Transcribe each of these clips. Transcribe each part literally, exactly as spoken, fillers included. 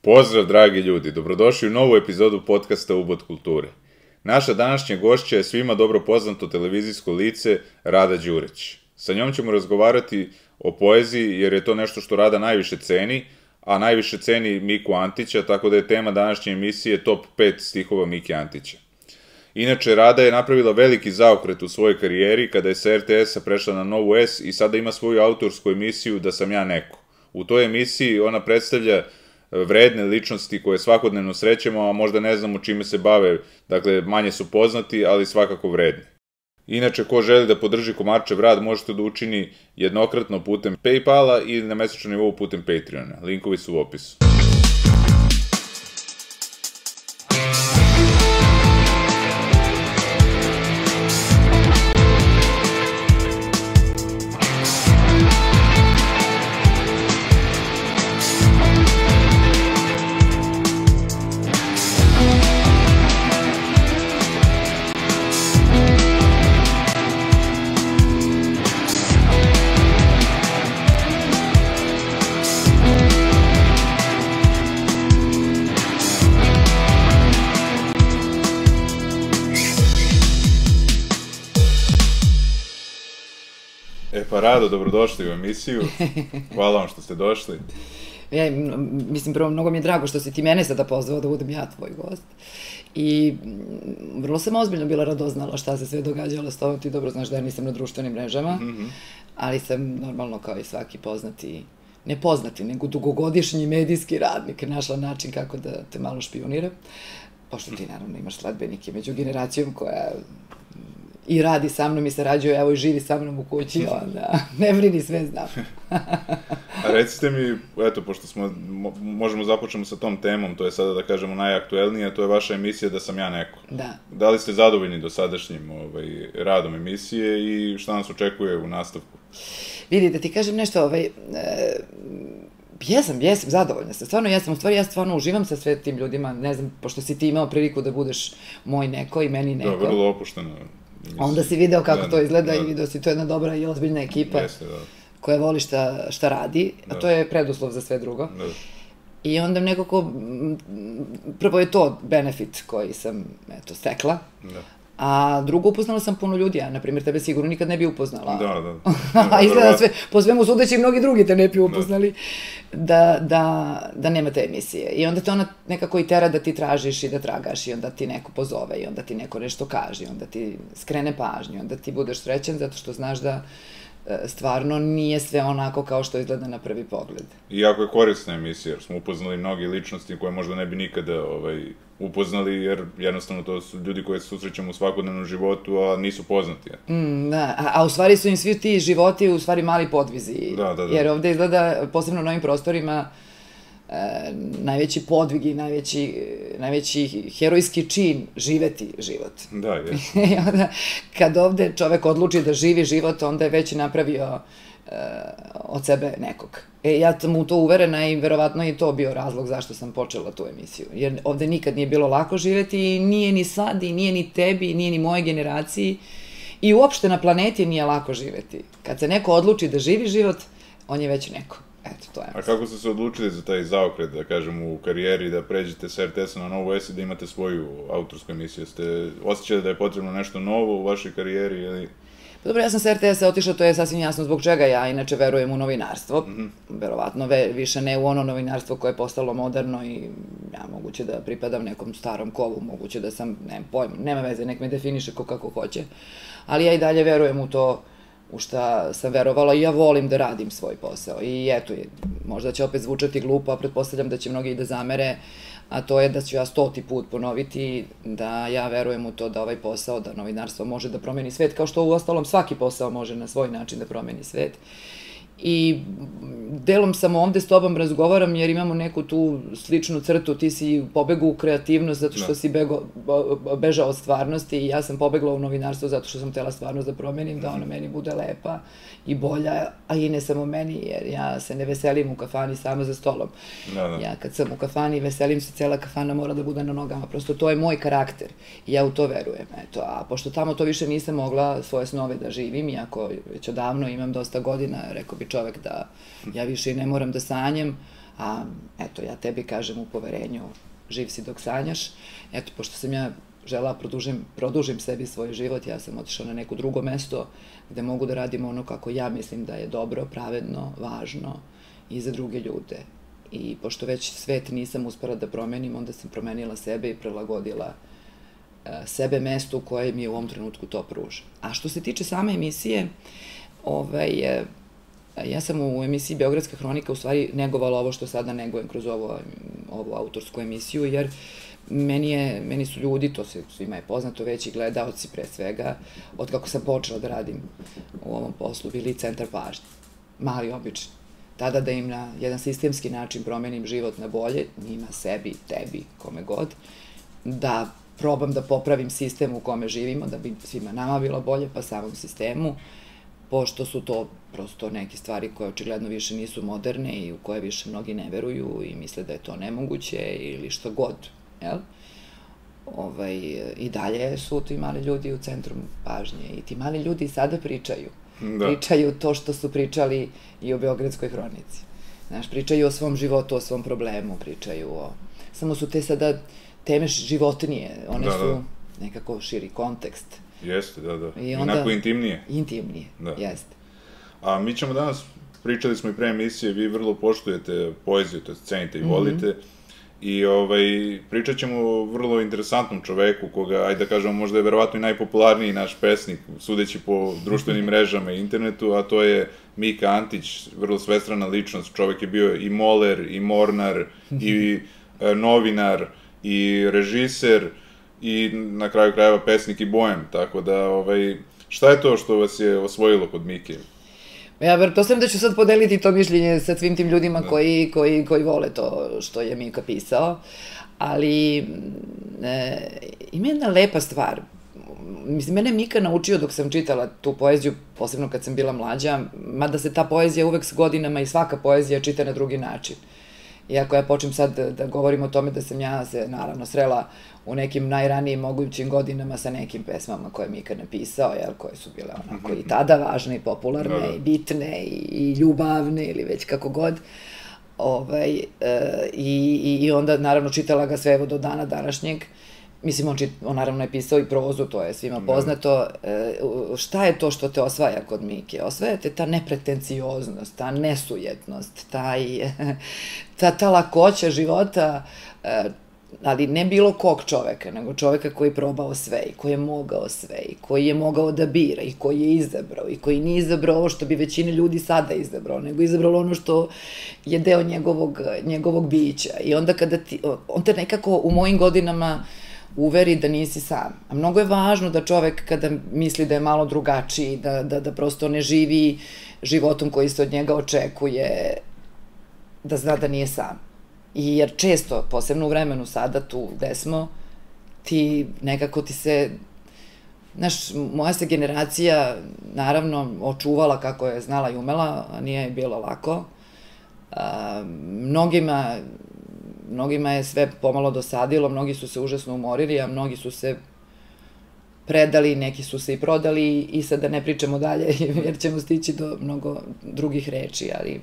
Pozdrav, dragi ljudi, dobrodošli u novu epizodu podcasta Ubod kulture. Naša današnja gošća je svima dobro poznato televizijsko lice Rada Đurić. Sa njom ćemo razgovarati o poeziji jer je to nešto što Rada najviše ceni, a najviše ceni Miku Antića, tako da je tema današnje emisije top pet stihova Mike Antića. Inače, Rada je napravila veliki zaokret u svojoj karijeri kada je sa er te esa prešla na Novu S i sada ima svoju autorsku emisiju Da sam ja neko. U toj emisiji ona predstavlja vredne ličnosti koje svakodnevno srećemo, a možda ne znamo čime se bave, dakle manje su poznati, ali svakako vredni. Inače, ko želi da podrži Komarčev rad, možete da učini jednokratno putem PayPala ili na mesečnom nivou putem Patreona. Linkovi su u opisu. E pa Rado, dobrodošli u emisiju. Hvala vam što ste došli. Ja, mislim, prvo, mnogo mi je drago što si ti mene sada pozvao da budem ja tvoj gost. I vrlo sam ozbiljno bila radoznala šta se sve događalo s tobom. Ti dobro znaš da ja nisam na društvenim mrežama, ali sam normalno kao i svaki poznati, ne poznati, nego dugogodišnji medijski radnik našla način kako da te malo špioniram. Pošto ti naravno imaš sledbenike među generacijom koja i radi sa mnom i sarađuje, evo i živi sa mnom u kući, onda ne brini, sve znam. A recite mi, eto, pošto smo, možemo započnemo sa tom temom, to je sada da kažemo najaktuelnije, to je vaša emisija Da sam ja neko. Da. Da li ste zadovoljni dosadašnjim radom emisije i šta nas očekuje u nastavku? Vidi, da ti kažem nešto, ovaj, jesam, jesam, zadovoljna sam, stvarno jesam, u stvari ja stvarno uživam sa sve tim ljudima, ne znam, pošto si ti imao priliku da budeš moj neko i meni neko. Da, vrlo opušteno. Onda si video kako to izgleda i video si, to je jedna dobra i ozbiljna ekipa koja voli šta radi, a to je preduslov za sve drugo. I onda nekako, prvo je to benefit koji sam, eto, stekla, a drugo, upoznala sam puno ljudi, ja, na primjer, tebe sigurno nikad ne bi upoznala. Da, da. Izgleda sve, po svemu sudeći, mnogi drugi te ne bi upoznali, da nema te emisije. I onda te ona nekako i tera da ti tražiš i da tragaš i onda ti neko pozove i onda ti neko nešto kaže i onda ti skrene pažnju, onda ti budeš srećan zato što znaš da stvarno nije sve onako kao što izgleda na prvi pogled. I jako je korisna emisija, jer smo upoznali mnogi ličnosti koje možda ne bi nikada upoznali, jer jednostavno to su ljudi koje se susrećemo u svakodnevnom životu, a nisu poznati. Da, a u stvari su im svi ti životi u stvari mali podvizi. Da, da, da. Jer ovde izgleda, posebno na ovim prostorima, najveći podvig i najveći herojski čin živeti život. Da, je. I onda, kad ovde čovek odluči da živi život, onda je već napravio od sebe nekog. E, ja sam u to uverena i verovatno je to bio razlog zašto sam počela tu emisiju. Jer ovde nikad nije bilo lako živeti i nije ni sad i nije ni tebi, nije ni moje generaciji i uopšte na planeti nije lako živeti. Kad se neko odluči da živi život, on je već neko. Eto, to je. A kako ste se odlučili za taj zaokret, da kažem, u karijeri, da pređete s er te esa na Novu S i da imate svoju autorsku emisiju? Ste osjećali da je potrebno nešto novo u vašoj karijeri ili... Dobro, ja sam s er te esa otišla, to je sasvim jasno zbog čega ja inače verujem u novinarstvo. Verovatno više ne u ono novinarstvo koje je postalo moderno i ja moguće da pripadam nekom starom kovu, moguće da sam, nemam pojma, nema veze, nek me definiše ko kako hoće. Ali ja i dalje verujem u to u šta sam verovala i ja volim da radim svoj posao. I eto, možda će opet zvučati glupo, a pretpostavljam da će mnogi i da zamere, a to je da ću ja stoti put ponoviti da ja verujem u to da ovaj posao, da novinarstvo može da promeni svet, kao što u ostalom svaki posao može na svoj način da promeni svet. I delom sam ovde s tobom razgovaram jer imamo neku tu sličnu crtu, ti si pobegao u kreativnost zato što si bežao od stvarnosti i ja sam pobegla u novinarstvo zato što sam htela stvarnost da promenim, da ona meni bude lepa i bolja, a i ne samo meni, jer ja se ne veselim u kafani sama za stolom. Ja kad sam u kafani veselim se, cela kafana mora da bude na nogama, prosto to je moj karakter i ja u to verujem, eto, a pošto tamo to više nisam mogla svoje snove da živim, iako već odavno imam dosta godina, rekao bi čovek da ja više i ne moram da sanjam, A, eto, ja tebi kažem u poverenju, živ si dok sanjaš. Eto, pošto sam ja žela produžim, produžim sebi svoj život, ja sam otišla na neko drugo mesto gde mogu da radim ono kako ja mislim da je dobro, pravedno, važno i za druge ljude. I pošto već svet nisam uspela da promenim, onda sam promenila sebe i prilagodila sebe mestu koje mi je u ovom trenutku to pruža. A što se tiče same emisije, ovaj, ja sam u emisiji Beogradska hronika u stvari negovala ovo što sada negujem kroz ovo, ovu autorsku emisiju, jer meni, je, meni su ljudi, to se svima je poznato, već i gledaoci pre svega, od kako sam počela da radim u ovom poslu, bili centar pažnje, mali obični. Tada da im na jedan sistemski način promenim život na bolje, njima, sebi, tebi, kome god, da probam da popravim sistem u kome živimo, da bi svima nama bilo bolje, pa samom sistemu, pošto su to prosto neke stvari koje očigledno više nisu moderne i u koje više mnogi ne veruju i misle da je to nemoguće ili što god, jel? Ovaj, i dalje su ti mali ljudi u centru pažnje i ti mali ljudi sada pričaju. Da. Pričaju to što su pričali i o Beogradskoj hronici. Znaš, pričaju o svom životu, o svom problemu, pričaju o... Samo su te sada teme životnije, one da, su da. nekako širi kontekst. Jeste, da, da. I onda, onako intimnije. Intimnije, da. Jeste. A mi ćemo danas, pričali smo i pre emisije, vi vrlo poštujete poeziju, to je cenite i volite, mm-hmm. i ovaj, pričat ćemo o vrlo interesantnom čoveku, koga, ajde da kažemo, možda je verovatno i najpopularniji naš pesnik, sudeći po društvenim mrežama i internetu, a to je Mika Antić, vrlo svestrana ličnost. Čovek je bio i moler, i mornar, i e, novinar, i režiser, i na kraju krajeva pesnik i bojem, tako da, ovaj, šta je to što vas je osvojilo kod Mike? Ja pretpostavljam da ću sad podeliti to mišljenje sa svim tim ljudima koji, koji, koji vole to što je Mika pisao, ali e, ima jedna lepa stvar. Mislim, mene Mika naučio dok sam čitala tu poeziju, posebno kad sam bila mlađa, mada se ta poezija uvek s godinama i svaka poezija čita na drugi način. Iako ja počnem sad da govorim o tome da sam ja se naravno srela u nekim najranijim mogućim godinama sa nekim pesmama koje je Mika napisao, jel, koje su bile onako i tada važne i popularne, i bitne, i ljubavne, ili već kako god. Ovaj, i, I onda naravno čitala ga sve evo do dana današnjeg. Mislim, on, čit, on naravno je pisao i prozu, to je svima poznato. E, šta je to što te osvaja kod Mike? Osvaja te ta nepretencioznost, ta nesujetnost, taj, ta, ta lakoća života, e, ali ne bilo kog čoveka, nego čoveka koji je probao sve i koji je mogao sve i koji je mogao da bira i koji je izabrao i koji nije izabrao ovo što bi većina ljudi sada izabrao, nego izabrao ono što je deo njegovog, njegovog bića. I onda kada ti, on te nekako u mojim godinama uveri da nisi sam. A mnogo je važno da čovek kada misli da je malo drugačiji, da, da, da prosto ne živi životom koji se od njega očekuje, da zna da nije sam. I jer često, posebno u vremenu sada tu gde smo, ti nekako ti se, znaš, moja se generacija naravno očuvala kako je znala i umela, a nije bilo lako. A, mnogima Mnogima je sve pomalo dosadilo, mnogi su se užasno umorili, a mnogi su se predali, neki su se i prodali i sad da ne pričamo dalje jer ćemo stići do mnogo drugih reči, ali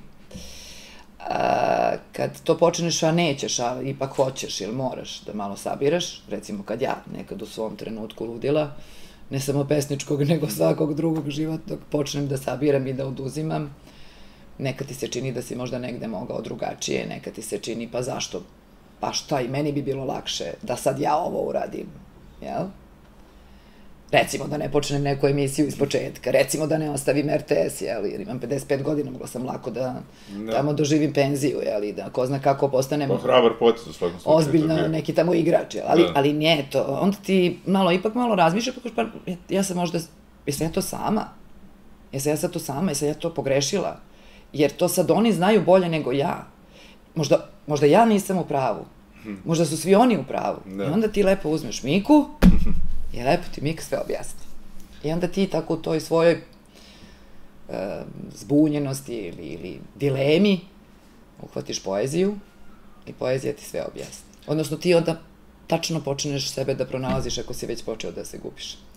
a, kad to počneš, a nećeš, a ipak hoćeš ili moraš da malo sabiraš, recimo kad ja nekad u svom trenutku ludila, ne samo pesničkog, nego svakog drugog životnog, počnem da sabiram i da oduzimam, nekad ti se čini da si možda negde mogao drugačije, nekad ti se čini pa zašto, pa šta, i meni bi bilo lakše da sad ja ovo uradim, jel? Recimo da ne počnem neku emisiju iz početka, recimo da ne ostavim er te es, jel, jer imam pedeset pet godina, mogla sam lako da tamo doživim penziju, jel, i da ko zna kako postanemo... Pa hrabar potez u svakom slučaju. Ozbiljno neki tamo igrač, jel, ali, ali nije to, onda ti malo, ipak malo razmišlja, pa ja sam možda, jesam ja to sama? Jesam ja sad to sama? Jesam ja to pogrešila? Jer to sad oni znaju bolje nego ja. Možda, možda ja nisam u pravu. Možda su svi oni u pravu. Da. I onda ti lepo uzmeš Miku i lepo ti Mika sve objasni. I onda ti tako u toj svojoj uh, zbunjenosti ili, ili dilemi uhvatiš poeziju i poezija ti sve objasni. Odnosno ti onda tačno počneš sebe da pronalaziš ako si već počeo da se gubiš.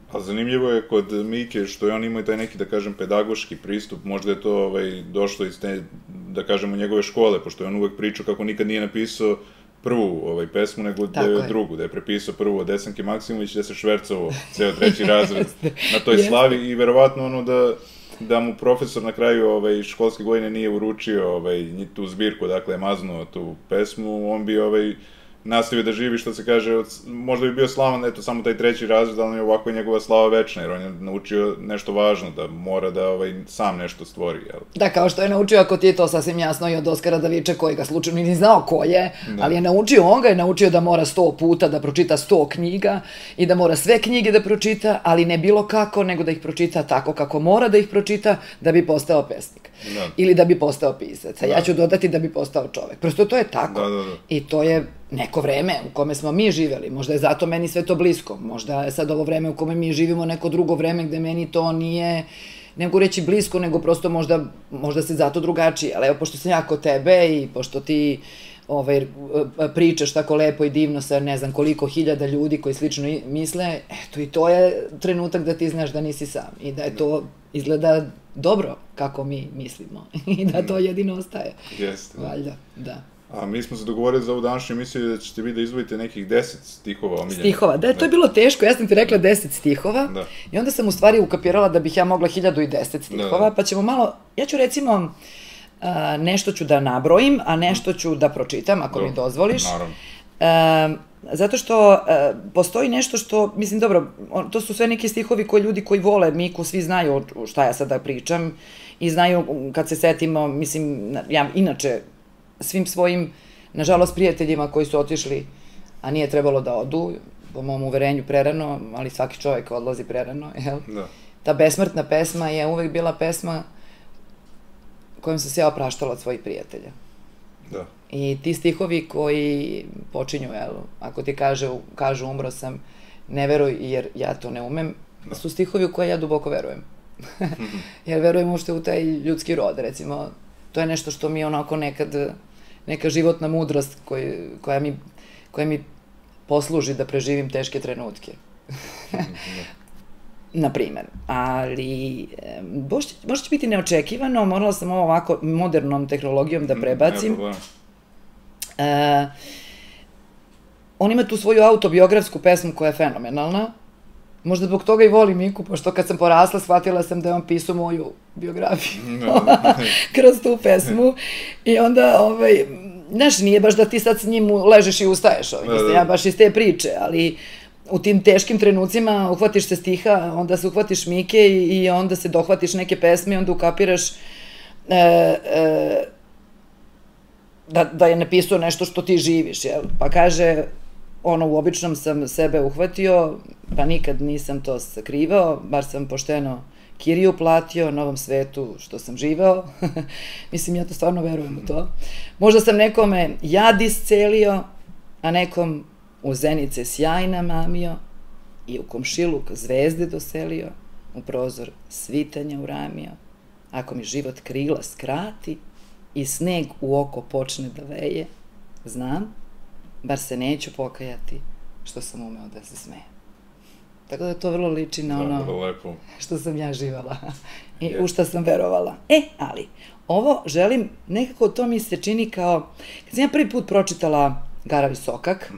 A zanimljivo je kod Mike što je on imao taj neki, da kažem, pedagoški pristup, možda je to ovaj, došlo iz te, da kažemo, njegove škole, pošto je on uvek pričao kako nikad nije napisao prvu ovaj, pesmu, nego da je drugu, da je prepisao prvu od Desanke Maksimović, da se švercovo ceo treći razred na toj slavi i verovatno ono da da mu profesor na kraju ovaj, školske godine nije uručio ovaj, tu zbirku, dakle je maznuo tu pesmu, on bi ovaj, nastavio da živi, što se kaže, od, možda bi bio slavan, eto, samo taj treći razred, ali ovako je njegova slava večna, jer on je naučio nešto važno, da mora da ovaj, sam nešto stvori, jel? Da, kao što je naučio, ako ti je to sasvim jasno i od Oskara Daviča, koji ga slučajno ni znao ko je, da. Ali je naučio, on ga je naučio da mora sto puta da pročita sto knjiga i da mora sve knjige da pročita, ali ne bilo kako, nego da ih pročita tako kako mora da ih pročita da bi postao pesnik. Da. Ili da bi postao pisac. A ja ću dodati da bi postao čovek. Prosto to je tako. Da, da, da. I to je neko vreme u kome smo mi živeli. Možda je zato meni sve to blisko. Možda je sad ovo vreme u kome mi živimo neko drugo vreme gde meni to nije, ne mogu reći blisko, nego prosto možda, možda se zato drugačije. Ali evo, pošto sam ja kod tebe i pošto ti ovaj, pričaš tako lepo i divno sa ne znam koliko hiljada ljudi koji slično misle, eto i to je trenutak da ti znaš da nisi sam i da je to izgleda dobro kako mi mislimo i da to jedino ostaje. Jeste. Valjda, da. A mi smo se dogovorili za ovu današnju emisiju da ćete vi da izvojite nekih deset stihova omiljenih. Stihova, da, to je bilo teško, ja sam ti rekla deset stihova i onda sam u stvari ukapirala da bih ja mogla hiljadu i deset stihova, pa ćemo malo, ja ću recimo nešto ću da nabrojim, a nešto ću da pročitam, ako mi dozvoliš. Naravno. Zato što postoji nešto što, mislim, dobro, to su sve neki stihovi koji ljudi koji vole Miku, svi znaju šta ja sada pričam i znaju kad se setimo, mislim, ja inače svim svojim, nažalost, prijateljima koji su otišli, a nije trebalo da odu, po mom uverenju prerano, ali svaki čovjek odlazi prerano, jel? Da. Ta besmrtna pesma je uvek bila pesma kojom sam se ja opraštala od svojih prijatelja. Da. I ti stihovi koji počinju, jel, ako ti kažu umro sam, ne veruj jer ja to ne umem, su stihovi u koje ja duboko verujem. Jer verujem uopšte u taj ljudski rod, recimo, to je nešto što mi onako nekad, neka životna mudrost koja mi posluži da preživim teške trenutke. Na primer, ali možda će biti neočekivano, morala sam ovo ovako modernom tehnologijom da prebacim. On ima tu svoju autobiografsku pesmu koja je fenomenalna, možda zbog toga i volim Miku, pošto kad sam porasla shvatila sam da je on pisao moju biografiju kroz tu pesmu i onda, znaš, nije baš da ti sad s njim ležeš i ustaješ, ja baš iz te priče, ali u tim teškim trenucima uhvatiš se stiha, onda se uhvatiš Mike i onda se dohvatiš neke pesme i onda ukapiraš da je napisao nešto što ti živiš, jel? Pa kaže, ono, u običnom sam sebe uhvatio, pa nikad nisam to sakrivao, bar sam pošteno kiriju platio na ovom svetu što sam živeo. Mislim, ja to stvarno verujem u to. Možda sam nekome jad iscelio, a nekom u zenice sjaj namamio i u komšiluk zvezde doselio, u prozor svitanja uramio. Ako mi život krila skrati i sneg u oko počne da veje, znam, bar se neću pokajati što sam umeo da se smeje. Tako da to vrlo liči na ono što sam ja živala i u što sam verovala. E, ali, ovo želim, nekako to mi se čini kao, kad sam ja prvi put pročitala Garavi sokak,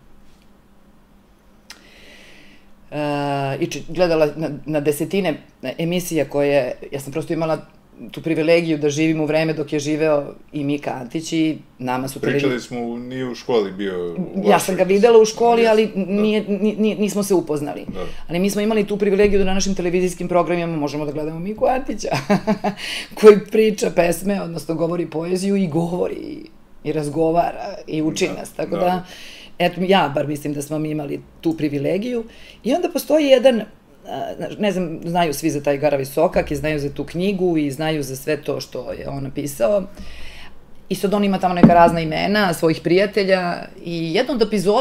i gledala na desetine emisija koje, ja sam prosto imala tu privilegiju da živim u vreme dok je živeo i Mika Antić i nama su... Pričali smo, nije u školi bio... Ja sam ga videla u školi, ali nismo se upoznali. Ali mi smo imali tu privilegiju da na našim televizijskim programima možemo da gledamo Miku Antića, koji priča pesme, odnosno govori poeziju i govori i razgovara i uči nas. Tako da, eto, ja bar mislim da smo mi imali tu privilegiju. I onda postoji jedan... ne znam, znaju svi za taj Garavi sokak i znaju za tu knjigu i znaju za sve to što je on napisao. I sad on ima tamo neka razna imena svojih prijatelja i jedna od epizoda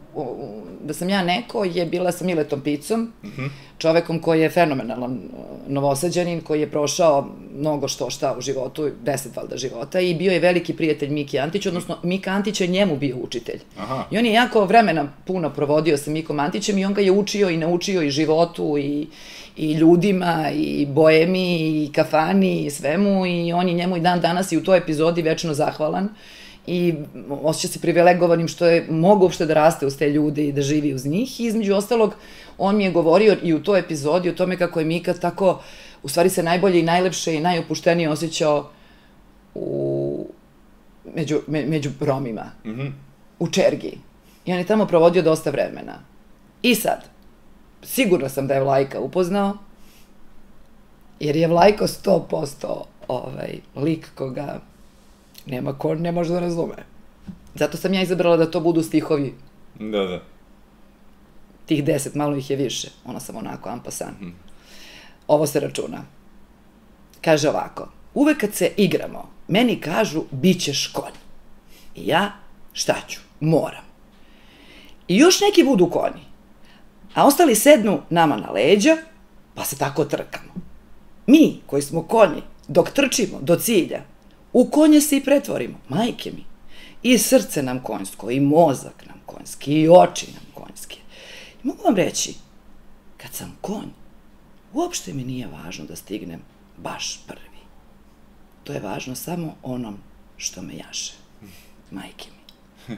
da sam ja neko je bila sa Miletom Picom, čovekom koji je fenomenalan Novosađanin, koji je prošao mnogo što šta u životu, deset valjda života, i bio je veliki prijatelj Miki Antić, odnosno Mika Antić je njemu bio učitelj. I on je jako vremena puno provodio sa Mikom Antićem i on ga je učio i naučio i životu i i ljudima, i boemi, i kafani, i svemu, i on je njemu i dan danas i u toj epizodi večno zahvalan i osjeća se privilegovanim što je mogo uopšte da raste uz te ljude i da živi uz njih. I između ostalog, on mi je govorio i u toj epizodi o tome kako je Mika tako, u stvari se najbolje i najlepše i najopuštenije osjećao u, među, me, među Romima, u Čergi. I on je tamo provodio dosta vremena. I sad, sigurna sam da je Vlajka upoznao, jer je Vlajko sto posto ovaj, lik koga nema ko ne može da razume. Zato sam ja izabrala da to budu stihovi. Da, da. Tih deset, malo ih je više. Ona sam onako ampasan. Mm. Ovo se računa. Kaže ovako, uvek kad se igramo, meni kažu, bit ćeš konj. I ja, šta ću? Moram. I još neki budu konji. A ostali sednu nama na leđa, pa se tako trkamo. Mi, koji smo konji, dok trčimo do cilja, u konje se i pretvorimo, majke mi. I srce nam konjsko, i mozak nam konjski, i oči nam konjski. I mogu vam reći, kad sam konj, uopšte mi nije važno da stignem baš prvi. To je važno samo onom što me jaše. Majke mi.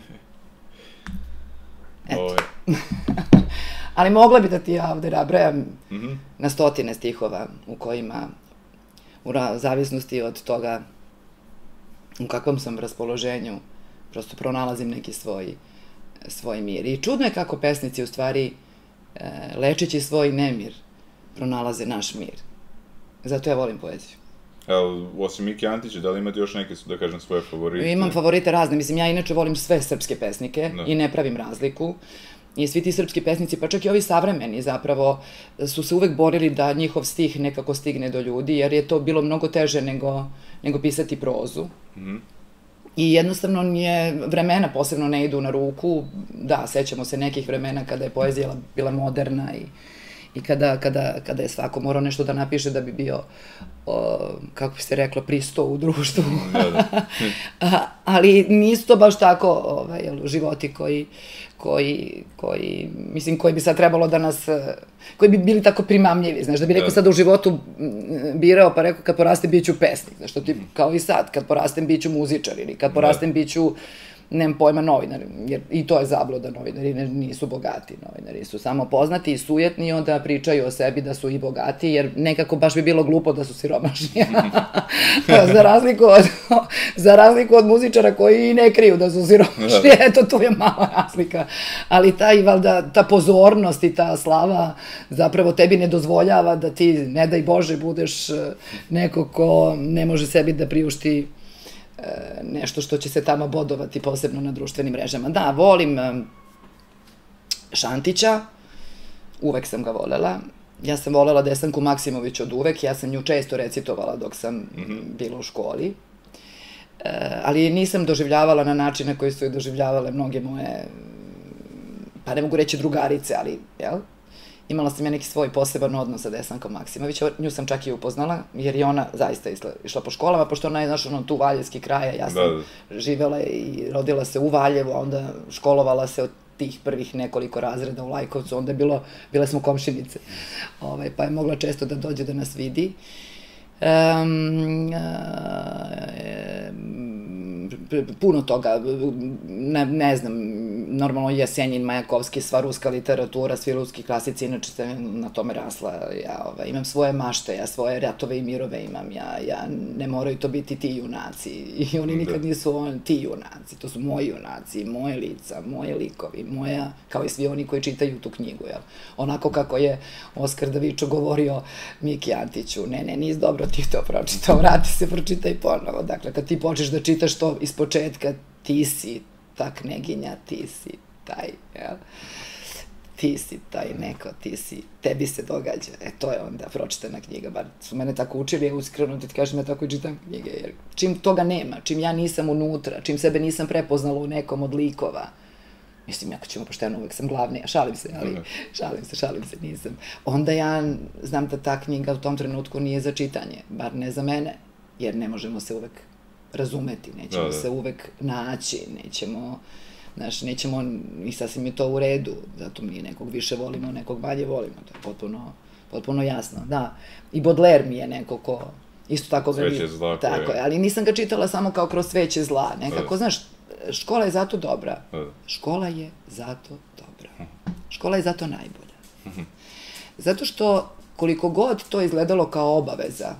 Eto. Ali mogla bi da ti ja ovde nabrajam na stotine stihova u kojima, u zavisnosti od toga u kakvom sam raspoloženju, prosto pronalazim neki svoj, svoj mir. I čudno je kako pesnici u stvari, lečeći svoj nemir, pronalaze naš mir. Zato ja volim poeziju. Evo, osim Mike Antića, da li imate još neke, da kažem, svoje favorite? Imam favorite razne. Mislim, ja inače volim sve srpske pesnike i ne pravim razliku. I svi ti srpski pesnici, pa čak i ovi savremeni zapravo, su se uvek borili da njihov stih nekako stigne do ljudi, jer je to bilo mnogo teže nego, nego pisati prozu. Mm-hmm. I jednostavno nije, vremena posebno ne idu na ruku. Da, sećamo se nekih vremena kada je poezija bila moderna i, i kada, kada, kada je svako morao nešto da napiše da bi bio, o, kako bi se reklo, pristo u društvu. Da, da. A, ali nisu to baš tako ovaj, životi koji, koji, koji, mislim, koji bi sad trebalo da nas, koji bi bili tako primamljivi, znaš, da bi neko sad u životu birao pa rekao kad porastem bit ću pesnik, znaš, to ti kao i sad, kad porastem bit ću muzičar ili kad porastem bit ću, nemam pojma, novinari, jer i to je zabluda, novinari nisu bogati, novinari su samo poznati i sujetni i onda pričaju o sebi da su i bogati, jer nekako baš bi bilo glupo da su siromašni. za, razliku od, za razliku od muzičara koji i ne kriju da su siromašni, eto, tu je mala razlika. Ali ta, i valjda, ta pozornost i ta slava zapravo tebi ne dozvoljava da ti, ne daj Bože, budeš neko ko ne može sebi da priušti nešto što će se tamo bodovati posebno na društvenim mrežama. Da, volim Šantića, uvek sam ga volela. Ja sam volela Desanku Maksimović od uvek, ja sam nju često recitovala dok sam bila u školi, ali nisam doživljavala na način na koji su je doživljavale mnoge moje, pa ne mogu reći drugarice, ali, jel? Imala sam ja neki svoj poseban odnos sa Desankom Maksimović, nju sam čak i upoznala, jer je ona zaista išla po školama, pošto ona je, znaš, ono, tu Valjevski kraja, ja sam živela i rodila se u Valjevu, a onda školovala se od tih prvih nekoliko razreda u Lajkovcu, onda je bilo, bile smo komšinice, pa je mogla često da dođe da nas vidi. Puno toga, ne znam, normalno Jesenjin, Majakovski, sva ruska literatura, svi ruski klasici, inače sam na tome rasla, ja imam svoje mašte, ja svoje ratove i mirove imam, ja ne moraju to biti ti junaci, i oni nikad nisu ti junaci, to su moji junaci, moje lica, moje likovi, moja, kao i svi oni koji čitaju tu knjigu, jel? Onako kako je Oskar Davičo govorio Miki Antiću, ne, ne, nisi dobro ti to pročitao, vrati se, pročitaj ponovo, dakle, kad ti počneš da čitaš to iz početka, ti si ta kneginja, ti si taj, jel? Ti si taj neko, ti si, tebi se događa. E, to je onda pročitana knjiga, bar su mene tako učili, ja uskreno ti kažem, ja tako i čitam knjige, jer čim toga nema, čim ja nisam unutra, čim sebe nisam prepoznala u nekom od likova, mislim, ako ćemo pošteno, uvek sam glavnija, šalim se, ali šalim se, šalim se, nisam. Onda ja znam da ta knjiga u tom trenutku nije za čitanje, bar ne za mene, jer ne možemo se uvek razumeti, nećemo se uvek naći, nećemo, znaš, nećemo, i sasvim je to u redu, zato mi nekog više volimo, nekog manje volimo, to je potpuno, potpuno jasno, da. I Baudelaire mi je neko ko, isto tako ga... Sveće zla. Tako je, ali nisam ga čitala samo kao kroz sveće zla, nekako, znaš, škola je zato dobra. Škola je zato dobra. Škola je zato najbolja. Zato što koliko god to izgledalo kao obaveza,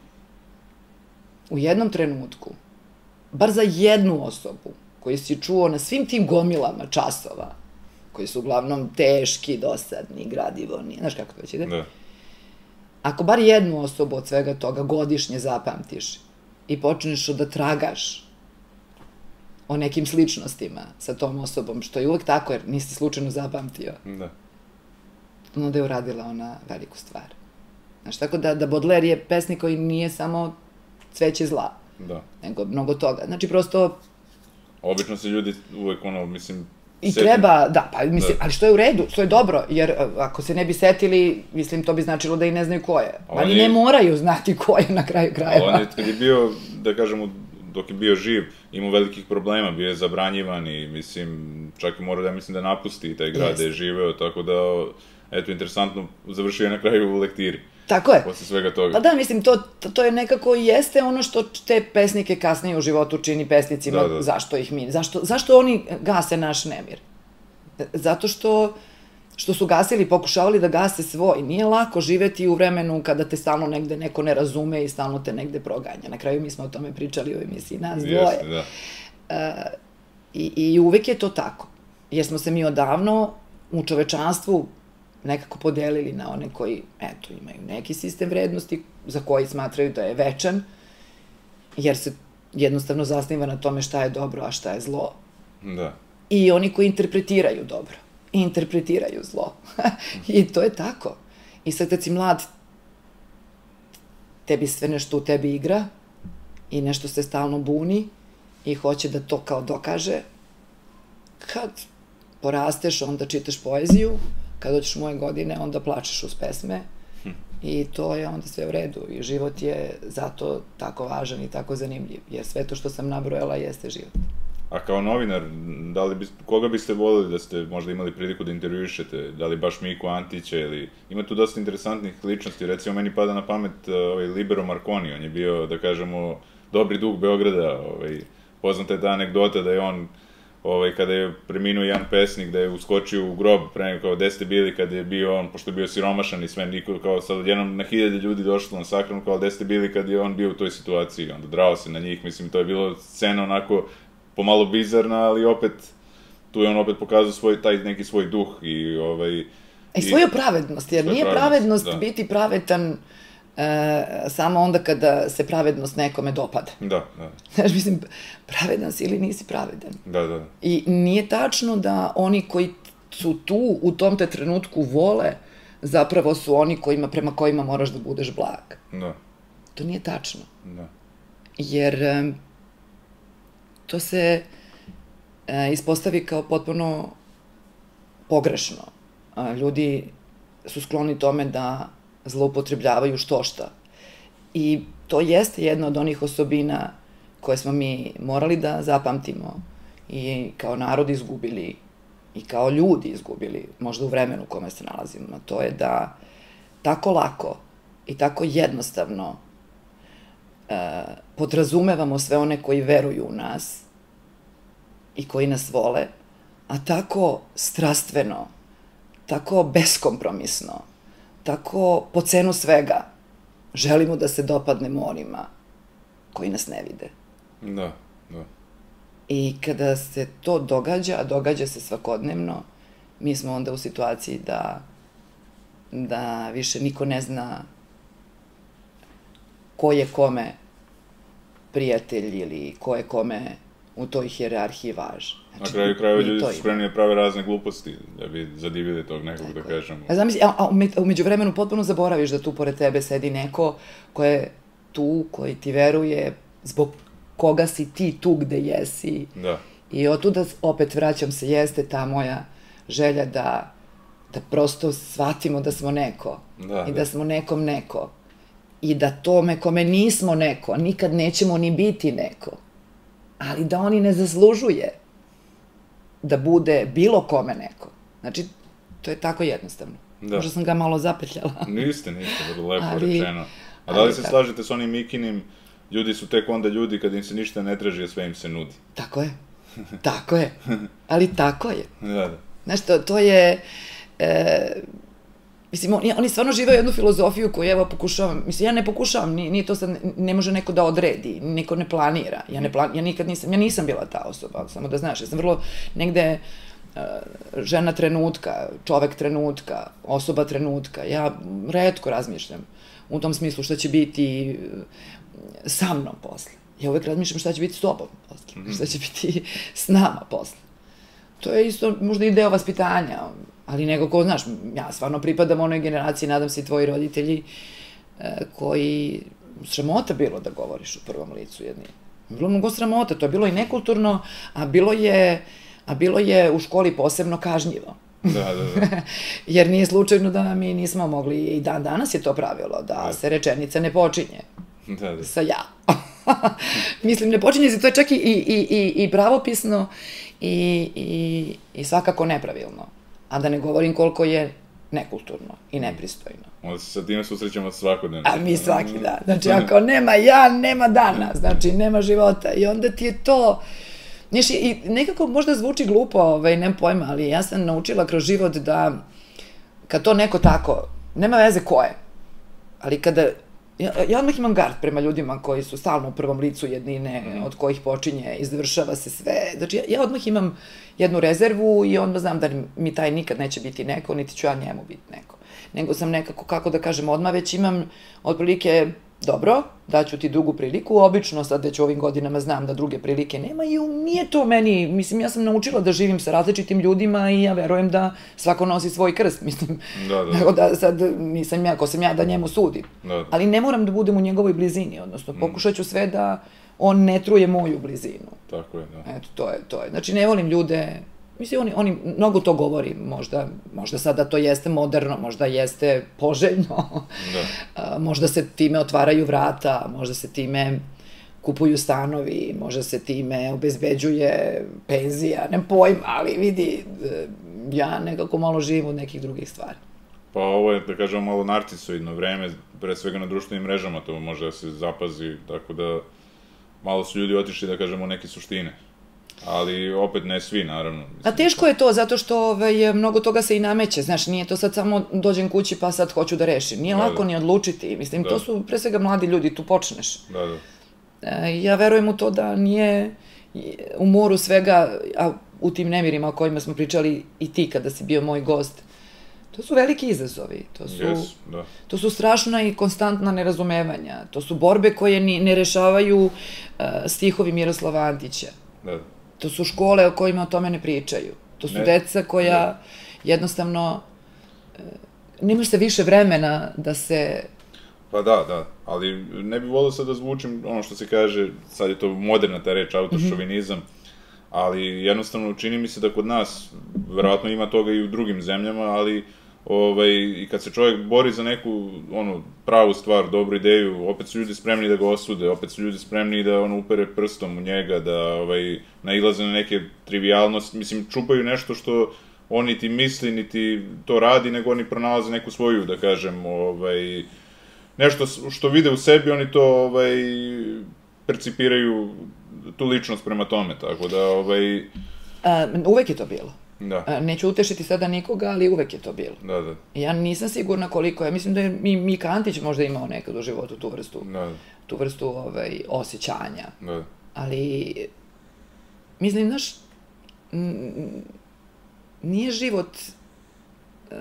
u jednom trenutku, bar za jednu osobu koju si čuo na svim tim gomilama časova, koji su uglavnom teški, dosadni, gradivorni, znaš kako to već ide? Da. Ako bar jednu osobu od svega toga godišnje zapamtiš i počneš da tragaš o nekim sličnostima sa tom osobom, što je uvek tako, jer nisi slučajno zapamtio. Da. Onda je uradila ona veliku stvar. Znaš, tako da, da Baudelaire je pesnik koji nije samo cveće zla. Da. Nego mnogo toga. Znači, prosto... Obično se ljudi uvek, ono, mislim... I treba, da, pa mislim, ali što je u redu, što je dobro, jer ako se ne bi setili, mislim, to bi značilo da i ne znaju ko je. Ali ne moraju znati ko je na kraju krajeva. Ali on je, kad je bio, da kažemo, dok je bio živ, imao velikih problema, bio je zabranjivan i, mislim, čak i morao da, mislim, da napusti taj grad gde je živeo, tako da, eto, interesantno, završio je na kraju u lektiri. Tako je. Posle svega toga. Pa da, mislim, to, to je nekako i jeste ono što te pesnike kasnije u životu čini pesnicima, da, da. Zašto ih mi, zašto, zašto oni gase naš nemir? Zato što, što su gasili, pokušavali da gase svoj. Nije lako živeti u vremenu kada te stalno negde neko ne razume i stalno te negde proganja. Na kraju mi smo o tome pričali u emisiji Nas dvoje. Jeste, da. E, i, I uvek je to tako. Jer smo se mi odavno u čovečanstvu nekako podelili na one koji, eto, imaju neki sistem vrednosti za koji smatraju da je večan, jer se jednostavno zasniva na tome šta je dobro, a šta je zlo. Da. I oni koji interpretiraju dobro, i interpretiraju zlo. I to je tako. I sad kad si mlad, tebi sve nešto u tebi igra i nešto se stalno buni i hoće da to kao dokaže. Kad porasteš, onda čitaš poeziju, kad dođeš u moje godine, onda plačeš uz pesme i to je onda sve u redu i život je zato tako važan i tako zanimljiv, jer sve to što sam nabrojala jeste život. A kao novinar, da li biste, koga biste voljeli da ste možda imali priliku da intervjuišete? Da li baš Miku Antića ili... Ima tu dosta interesantnih ličnosti, recimo meni pada na pamet ovaj, Libero Marconi, on je bio, da kažemo, dobri duh Beograda, ovaj, poznata je ta anegdota da je on Ovaj, kada je preminuo jedan pesnik, da je uskočio u grob pre nego kao gde ste bili kada je bio on, pošto je bio siromašan i sve, niko, kao sad odjednom na hiljade ljudi došlo na sahranu, kao gde ste bili kad je on bio u toj situaciji, onda drao se na njih, mislim, to je bilo scena onako pomalo bizarna, ali opet, tu je on opet pokazao svoj, taj neki svoj duh i ovaj... I svoju pravednost, jer nije pravednost biti pravedan samo onda kada se pravednost nekome dopada. Da, da. Znaš, mislim, pravedan si ili nisi pravedan. Da, da. I nije tačno da oni koji su tu u tom te trenutku vole, zapravo su oni kojima, prema kojima moraš da budeš blag. Da. To nije tačno. Da. Jer to se ispostavi kao potpuno pogrešno. Ljudi su skloni tome da zloupotrebljavaju što šta. I to jeste jedna od onih osobina koje smo mi morali da zapamtimo i kao narod izgubili i kao ljudi izgubili, možda u vremenu u kome se nalazimo. To je da tako lako i tako jednostavno e, podrazumevamo sve one koji veruju u nas i koji nas vole, a tako strastveno, tako beskompromisno, tako po cenu svega želimo da se dopadnemo onima koji nas ne vide. Da, da. I kada se to događa, a događa se svakodnevno, mi smo onda u situaciji da, da više niko ne zna ko je kome prijatelj ili ko je kome u toj hijerarhiji važan. Na kraju krajeva ljudi su spremni da prave razne gluposti da bi zadivili tog nekog, da kažemo. A zamisli, a umeđu vremenu potpuno zaboraviš da tu pored tebe sedi neko ko je tu, koji ti veruje, zbog koga si ti tu gde jesi. Da. I otuda opet vraćam se, jeste ta moja želja da, da prosto shvatimo da smo neko Da, i da. da smo nekom neko i da tome kome nismo neko, nikad nećemo ni biti neko, ali da oni ne zaslužuje da bude bilo kome neko. Znači, to je tako jednostavno. Da. Možda sam ga malo zapetljala. Niste, niste, vrlo lepo Ali- rečeno. A da li ali se tako. slažete s onim Mikinim, ljudi su tek onda ljudi kad im se ništa ne traži, a sve im se nudi. Tako je. Tako je. Ali tako je. Da, da. Znaš, to, to je... E, mislim, oni, oni stvarno žive jednu filozofiju koju, evo, pokušavam... Mislim, ja ne pokušavam, ni, ni to sad, ne može neko da odredi, niko ne planira. Ja, ne plan, ja nikad nisam, ja nisam bila ta osoba, samo da znaš, ja sam vrlo negde e, žena trenutka, čovek trenutka, osoba trenutka. Ja retko razmišljam u tom smislu šta će biti e, sa mnom posle. Ja uvek razmišljam šta će biti s tobom posle, šta će biti s nama posle. To je isto možda i deo vaspitanja, ali nego ko, znaš, ja stvarno pripadam onoj generaciji, nadam se i tvoji roditelji, e, koji, sramota bilo da govoriš u prvom licu jedni. Bilo mnogo sramota, to je bilo i nekulturno, a bilo je, a bilo je u školi posebno kažnjivo. Da, da, da. Jer nije slučajno da mi nismo mogli, i dan danas je to pravilo, da se rečenica ne počinje Da, da. sa ja. Mislim, ne počinje se, to je čak i, i, i, i pravopisno i, i, i svakako nepravilno. A da ne govorim koliko je nekulturno i nepristojno. Onda se sa time susrećemo svakodnevno. A mi svaki dan. Znači, ako nema ja, nema dana. Znači, nema života. I onda ti je to... Znaš, i nekako možda zvuči glupo, ovaj, nemam pojma, ali ja sam naučila kroz život da kad to neko tako, nema veze ko je, ali kada... Ja, ja odmah imam gard prema ljudima koji su stalno u prvom licu jednine, mm. od kojih počinje i završava se sve. Znači, ja, ja odmah imam jednu rezervu i onda znam da mi taj nikad neće biti neko, niti ću ja njemu biti neko. Nego sam nekako, kako da kažem, odmah već imam otprilike, dobro, daću ti drugu priliku, obično sad već u ovim godinama znam da druge prilike nema i nije to meni, mislim, ja sam naučila da živim sa različitim ljudima i ja verujem da svako nosi svoj krst, mislim. Da, da. Nego da sad nisam ja, ko sam ja da njemu sudim. Da, da. Ali ne moram da budem u njegovoj blizini, odnosno pokušat ću sve da on ne truje moju blizinu. Tako je, da. Eto, to je, to je. Znači, ne volim ljude, mislim, oni, oni mnogo to govori, možda, možda sada to jeste moderno, možda jeste poželjno, Da. a, možda se time otvaraju vrata, možda se time kupuju stanovi, možda se time obezbeđuje penzija, ne pojma, ali vidi, e, ja nekako malo živim od nekih drugih stvari. Pa ovo je, da kažemo, malo narcisoidno vreme, pre svega na društvenim mrežama, to može da se zapazi, tako da malo su ljudi otišli, da kažemo, neke suštine. Ali opet ne svi, naravno. A teško je to, zato što ovaj, mnogo toga se i nameće, znaš, nije to sad samo dođem kući pa sad hoću da rešim. Nije Da, lako da. ni odlučiti, mislim, Da. to su pre svega mladi ljudi, tu počneš. Da, da. E, ja verujem u to da nije u moru svega, a u tim nemirima o kojima smo pričali i ti kada si bio moj gost, to su veliki izazovi, to su, Yes, da. to su strašna i konstantna nerazumevanja, to su borbe koje ni, ne rešavaju uh, stihovi Miroslava Antića. Da. To su škole o kojima o tome ne pričaju. To su Ne. deca koja jednostavno e, nemaš se više vremena da se... Pa da, da, ali ne bih volio sad da zvučim ono što se kaže, sad je to moderna ta reč, autošovinizam, ali jednostavno čini mi se da kod nas, verovatno ima toga i u drugim zemljama, ali ovaj, i kad se čovjek bori za neku ono, pravu stvar, dobru ideju, opet su ljudi spremni da ga osude, opet su ljudi spremni da ono, upere prstom u njega, da ovaj, nailaze na neke trivialnosti, mislim, čupaju nešto što on niti misli, niti to radi, nego oni pronalaze neku svoju, da kažem, ovaj, nešto što vide u sebi, oni to ovaj, percipiraju tu ličnost prema tome, tako da, ovaj... A, uvek je to bilo. Da, A, neću utešiti sada nikoga, ali uvek je to bilo. da, da, Ja nisam sigurna koliko je, mislim da je i Mika Antić možda imao nekad u životu tu vrstu, da, tu vrstu ovaj, osjećanja. da, Ali, mislim, znaš, n- nije život e,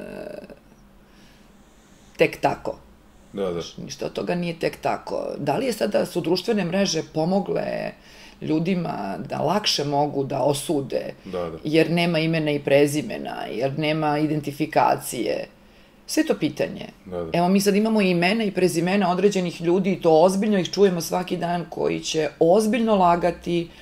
tek tako. da, da, Ništa od toga nije tek tako. Da li je sada su društvene mreže pomogle ljudima da lakše mogu da osude, da, da, jer nema imena i prezimena, jer nema identifikacije? Sve to pitanje. da, da. Evo, mi sad imamo imena i prezimena određenih ljudi i to ozbiljno ih čujemo svaki dan koji će ozbiljno lagati,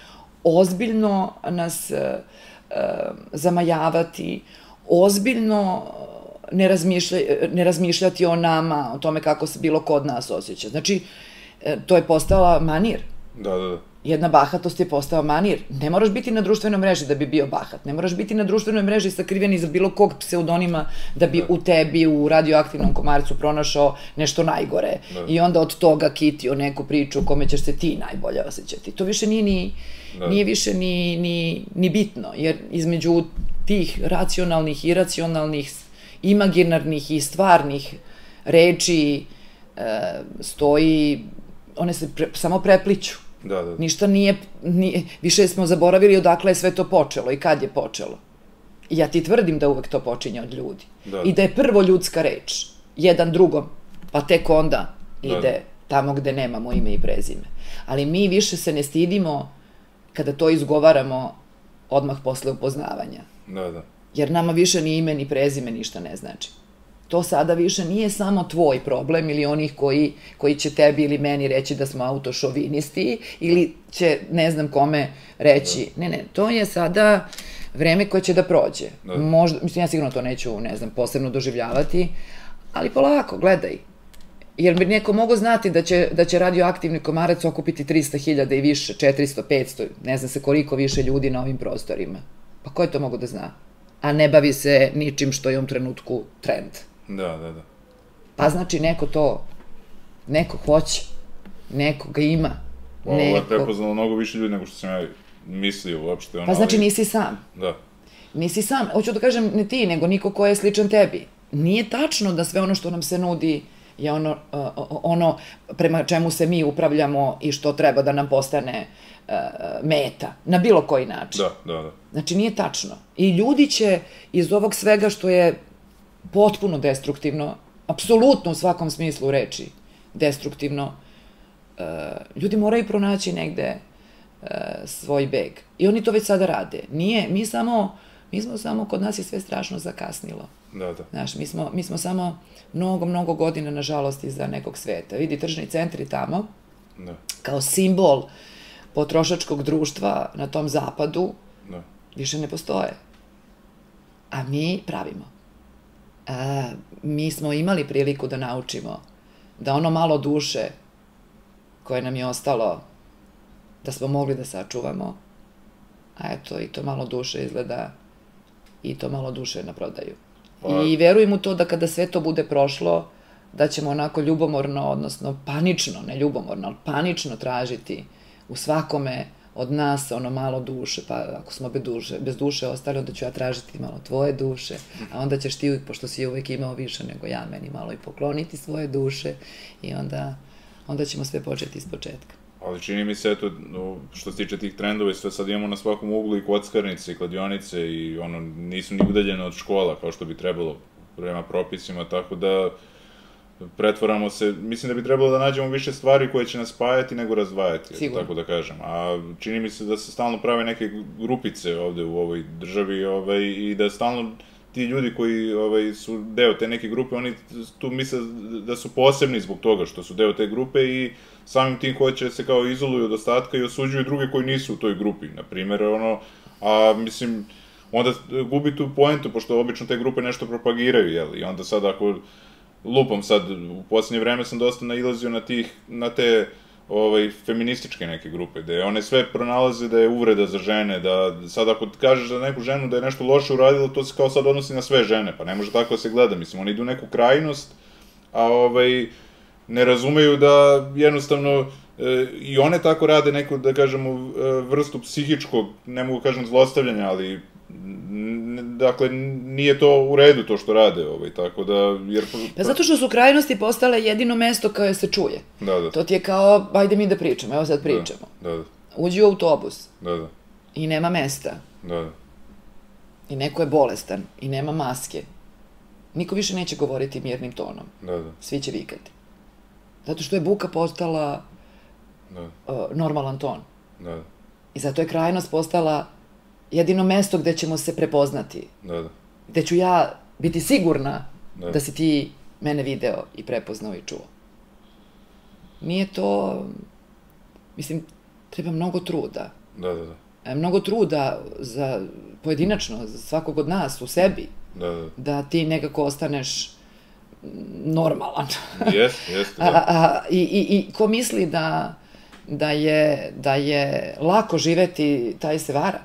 ozbiljno nas uh, uh, zamajavati, ozbiljno ne, razmišlja, ne razmišljati o nama, o tome kako se bilo ko od nas osjeća. Znači, to je postala manir. Da, da, da. Jedna bahatost je postao manir. Ne moraš biti na društvenoj mreži da bi bio bahat. Ne moraš biti na društvenoj mreži sakriven iza bilo kog pseudonima da bi u tebi, u radioaktivnom komarcu pronašao nešto najgore. I onda od toga kitio neku priču u kome ćeš se ti najbolje osjećati. To više nije ni, nije više ni, ni, ni bitno, jer između tih racionalnih, iracionalnih, imaginarnih i stvarnih reči e, stoji, one se pre, samo prepliću. Da, da. Ništa nije, nije, više smo zaboravili odakle je sve to počelo i kad je počelo. I ja ti tvrdim da uvek to počinje od ljudi. Da. I da je prvo ljudska reč, jedan drugom, pa tek onda ide Da. tamo gde nemamo ime i prezime. Ali mi više se ne stidimo kada to izgovaramo odmah posle upoznavanja. Da, da. Jer nama više ni ime ni prezime ništa ne znači. To sada više nije samo tvoj problem ili onih koji, koji će tebi ili meni reći da smo autošovinisti ili će ne znam kome reći. Ne, ne, to je sada vreme koje će da prođe. Da. Možda, mislim, ja sigurno to neću, ne znam, posebno doživljavati, ali polako, gledaj. Jer bi neko mogo znati da će, da će radioaktivni komarac okupiti trista hiljada i više, četiristo, petsto, ne znam se koliko više ljudi na ovim prostorima. Pa ko je to mogo da zna? A ne bavi se ničim što je u ovom trenutku trend. Da, da, da. Pa znači neko to, neko hoće, neko ga ima. Ovo je prepoznalo mnogo više ljudi nego što sam ja mislio uopšte. Pa znači nisi sam. Da. Nisi sam, hoću da kažem ne ti, nego niko ko je sličan tebi. Nije tačno da sve ono što nam se nudi je ono, ono prema čemu se mi upravljamo i što treba da nam postane meta, na bilo koji način. Da, da, da. Znači nije tačno. I ljudi će iz ovog svega što je potpuno destruktivno, apsolutno u svakom smislu reči destruktivno, ljudi moraju pronaći negde svoj beg. I oni to već sada rade. Nije, mi samo, mi smo samo, kod nas je sve strašno zakasnilo. Da, da. Znaš, mi smo, mi smo samo mnogo, mnogo godina, nažalost, iza nekog sveta. Vidi, tržni centri tamo, Da. kao simbol potrošačkog društva na tom zapadu, Da. više ne postoje. A mi pravimo. A, mi smo imali priliku da naučimo da ono malo duše koje nam je ostalo, da smo mogli da sačuvamo, a eto, i to malo duše izgleda, i to malo duše na prodaju. Pa- I verujem u to da kada sve to bude prošlo, da ćemo onako ljubomorno, odnosno panično, ne ljubomorno, ali panično tražiti u svakome od nas ono malo duše, pa ako smo bez duše, bez duše ostali, onda ću ja tražiti malo tvoje duše, a onda ćeš ti, pošto si uvek imao više nego ja, meni malo i pokloniti svoje duše i onda, onda ćemo sve početi iz početka. Ali čini mi se, eto, no, što se tiče tih trendova i sve, sad imamo na svakom uglu i kockarnice i kladionice i ono, nisu ni udaljene od škola kao što bi trebalo prema propisima, tako da pretvaramo se, mislim da bi trebalo da nađemo više stvari koje će nas spajati nego razdvajati, Sigurno. tako da kažem. A čini mi se da se stalno prave neke grupice ovde u ovoj državi ovaj, i da stalno ti ljudi koji ovaj, su deo te neke grupe, oni tu misle da su posebni zbog toga što su deo te grupe i samim tim hoće se kao izoluju od ostatka i osuđuju druge koji nisu u toj grupi, na primjer, ono, a mislim, onda gubi tu poentu, pošto obično te grupe nešto propagiraju, jel, i onda sad ako lupam sad, u posljednje vreme sam dosta nailazio na tih, na te ovaj, feminističke neke grupe, gde one sve pronalaze da je uvreda za žene, da sad ako kažeš za neku ženu da je nešto loše uradila, to se kao sad odnosi na sve žene, pa ne može tako da se gleda, mislim, oni idu u neku krajnost, a ovaj, ne razumeju da jednostavno e, i one tako rade neku, da kažemo, e, vrstu psihičkog, ne mogu kažem zlostavljanja, ali n- dakle, nije to u redu to što rade, ovaj, tako da, jer... Pa zato što su krajnosti postale jedino mesto koje se čuje. Da, da. To ti je kao, ajde mi da pričamo, evo sad pričamo. Da, da, Uđi u autobus da, da, i nema mesta, da, da. i neko je bolestan, i nema maske. Niko više neće govoriti mirnim tonom. Da, da, Svi će vikati. Zato što je buka postala da, uh, normalan ton. da, I zato je krajnost postala jedino mesto gde ćemo se prepoznati. da, da. Gde ću ja biti sigurna Da. da si ti mene video i prepoznao i čuo. Nije to... Mislim, treba mnogo truda. Da, da, da. mnogo truda za pojedinačno, za svakog od nas, u sebi, Da, da. da ti nekako ostaneš normalan. Jeste, jeste, A, da. a, i, i, I ko misli da, da, je, da je lako živeti, taj se vara.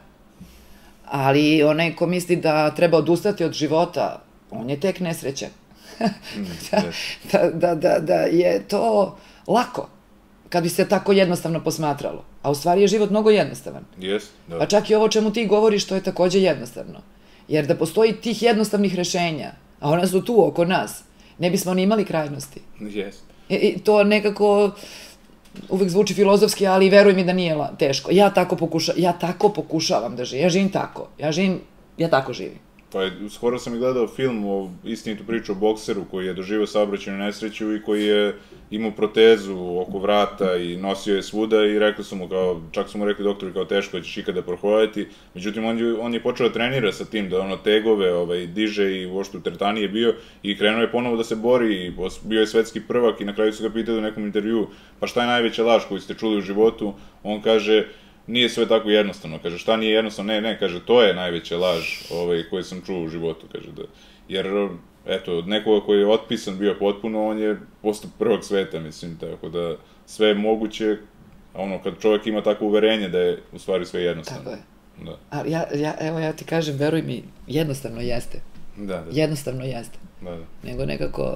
Ali onaj ko misli da treba odustati od života, on je tek nesrećan. da, da, da, da, da je to lako, kad bi se tako jednostavno posmatralo. A u stvari je život mnogo jednostavan. Jeste, da. Pa čak i ovo čemu ti govoriš, to je takođe jednostavno. Jer da postoji tih jednostavnih rešenja, a ona su tu oko nas, ne bismo ni imali krajnosti. Jeste. I, i to nekako uvek zvuči filozofski, ali veruj mi da nije la- teško. Ja tako, pokuša, ja tako pokušavam da živim. Ja živim tako. Ja živim, ja tako živim. Pa je, skoro sam i gledao film o istinitu priču o bokseru koji je doživio saobraćajnu nesreću i koji je imao protezu oko vrata i nosio je svuda i rekli su mu kao, čak su mu rekli doktori kao teško da ćeš ikada prohoditi. Međutim, on je, on je počeo da trenira sa tim, da ono tegove ovaj, diže i uopšte u teretani je bio i krenuo je ponovo da se bori i bio je svetski prvak i na kraju su ga pitali u nekom intervju, pa šta je najveća laž koju ste čuli u životu? On kaže, nije sve tako jednostavno, kaže, šta nije jednostavno, ne, ne, kaže, to je najveća laž ovaj, koju sam čuo u životu, kaže, da, jer, eto, od nekoga koji je otpisan bio potpuno, on je postao prvog sveta, mislim, tako da sve je moguće, ono, kad čovjek ima takvo uverenje da je u stvari sve jednostavno. Tako je. Da, Ali ja, ja, evo ja ti kažem, veruj mi, jednostavno jeste. da, da, Jednostavno jeste. da, da. Nego nekako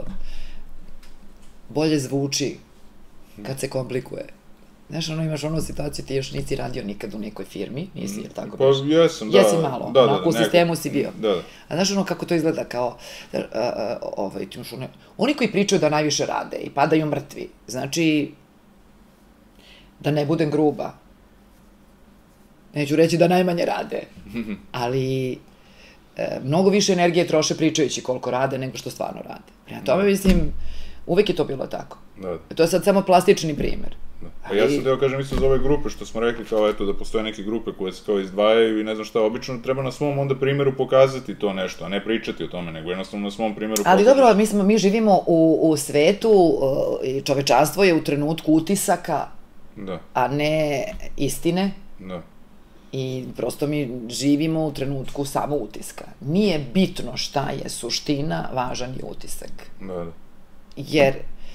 bolje zvuči kad se komplikuje. Znaš, ono, imaš onu situaciju, ti još nisi radio nikad u nekoj firmi, nisi, jel tako? Pa jesam, da. Jesi malo, da, da, onako u neko- sistemu si bio. Da, da. A znaš ono kako to izgleda, kao, a, a, ovaj, ti imaš one, oni koji pričaju da najviše rade i padaju mrtvi, znači, da ne budem gruba, neću reći da najmanje rade, ali e, mnogo više energije troše pričajući koliko rade nego što stvarno rade. Prema tome, mislim, uvek je to bilo tako. Da, da. To je sad samo plastični primer. Da. Pa ja sam teo kažem isto za ove grupe, što smo rekli kao eto da postoje neke grupe koje se kao izdvajaju i ne znam šta, obično treba na svom onda primjeru pokazati to nešto, a ne pričati o tome, nego jednostavno na svom primjeru Ali pokazati. dobro, mi, smo, mi živimo u, u svetu uh, i čovečanstvo je u trenutku utisaka, Da, a ne istine. da, I prosto mi živimo u trenutku samo utiska. Nije bitno šta je suština, važan je utisak. da, da. Jer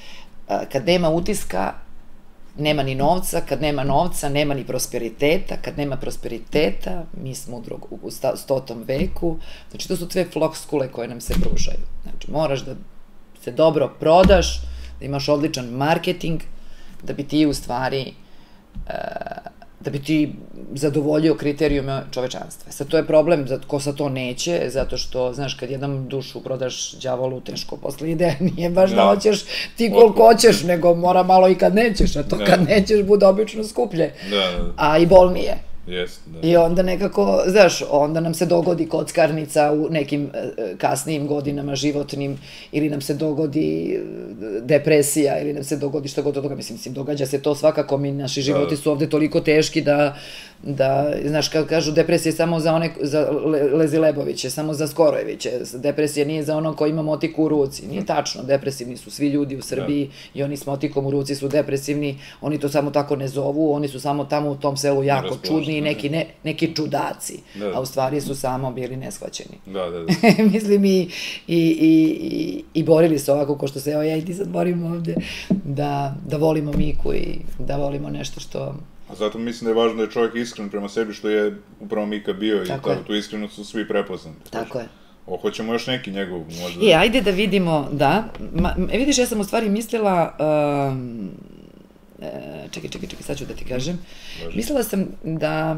a, kad nema utiska, nema ni novca, kad nema novca, nema ni prosperiteta, kad nema prosperiteta, mi smo u, drug, u sta- stotom veku, znači to su sve floskule koje nam se pružaju. Znači moraš da se dobro prodaš, da imaš odličan marketing, da bi ti u stvari e, da bi ti zadovoljio kriterijume čovečanstva. Sad to je problem, za ko sa to neće, zato što, znaš, kad jednom dušu prodaš đavolu, teško posle ide, nije baš da Da. hoćeš ti koliko hoćeš, nego mora malo i kad nećeš, a to Da. kad nećeš bude obično skuplje, Da, da, a i bolnije. jest, da. I onda nekako, znaš, onda nam se dogodi kockarnica u nekim e, kasnijim godinama životnim, ili nam se dogodi e, depresija, ili nam se dogodi šta god od toga, mislim, mislim, događa se to svakako, mi, naši životi su ovde toliko teški da, da, znaš, kad kažu depresija je samo za one, za Le- Lezileboviće, samo za Skorojeviće, depresija nije za ono ko ima motiku u ruci, nije tačno, depresivni su svi ljudi u Srbiji i oni s motikom u ruci su depresivni, oni to samo tako ne zovu, oni su samo tamo u tom selu jako Raspoloženi, čudni i neki, ne, neki čudaci, Da. a u stvari su samo bili neshvaćeni. Da, da, da. Mislim i, i, i, i, i borili se ovako, ko što se evo ja i ti sad borimo ovde, da, da volimo Miku i da volimo nešto što... A zato mislim da je važno da je čovjek iskren prema sebi, što je upravo Mika bio Tako i je. ta, tu iskrenost su svi prepoznali. Tako je. O, hoćemo još neki njegov, možda... E, ajde da vidimo, da, ma, e, vidiš, ja sam u stvari mislila, um, e, čekaj, čekaj, čekaj, sad ću da ti kažem, Važi. mislila sam da,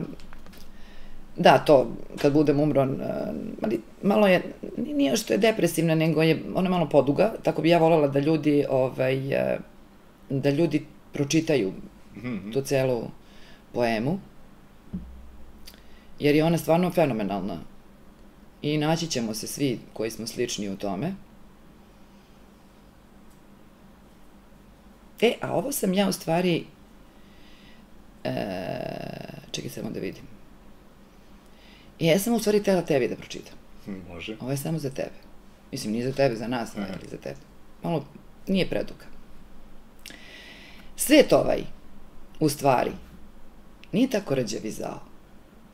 da, to, kad budem umro, uh, ali malo je, nije što je depresivna, nego je ona malo poduga, tako bi ja voljela da ljudi, ovaj, e, da ljudi pročitaju Mhm, tu celu poemu, jer je ona stvarno fenomenalna. I naći ćemo se svi koji smo slični u tome. E, a ovo sam ja u stvari... E, čekaj samo da vidim. I ja sam u stvari tela tebi da pročitam. Može. Ovo je samo za tebe. Mislim, nije za tebe, za nas, Aha. ali za tebe. Malo, nije preduga. Svet ovaj, u stvari, nije tako rđavi zao.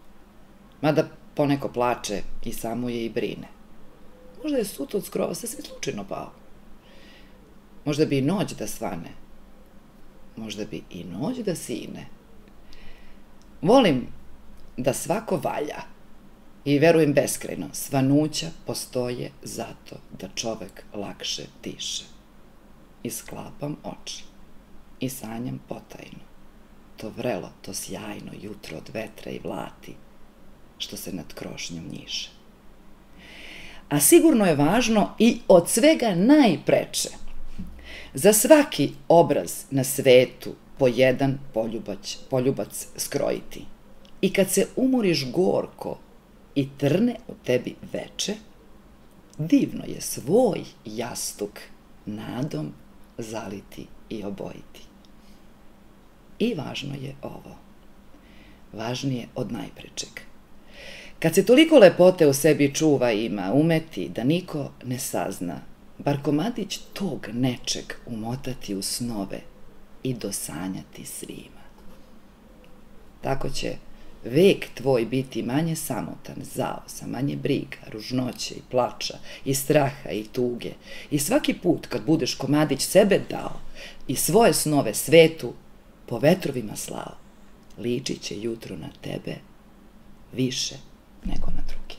Mada poneko plače i samo je i brine. Možda je sut od skrova se sve slučajno pao. Možda bi i noć da svane. Možda bi i noć da sine. Volim da svako valja i verujem beskrajno, svanuća postoje zato da čovek lakše diše. I sklapam oči i sanjam potajno. To vrelo, to sjajno jutro od vetra i vlati, što se nad krošnjom njiše. A sigurno je važno i od svega najpreče. Za svaki obraz na svetu po jedan poljubac, poljubac skrojiti. I kad se umoriš gorko i trne u tebi veče, divno je svoj jastuk nadom zaliti i obojiti. I važno je ovo. Važnije od najprečeg. Kad se toliko lepote u sebi čuva i ima, umeti da niko ne sazna, bar komadić tog nečeg umotati u snove i dosanjati svima. Tako će vek tvoj biti manje samotan, zao, sa manje briga, ružnoće i plača, i straha i tuge. I svaki put kad budeš komadić sebe dao i svoje snove svetu po vetrovima slao, ličit će jutro na tebe više nego na druge.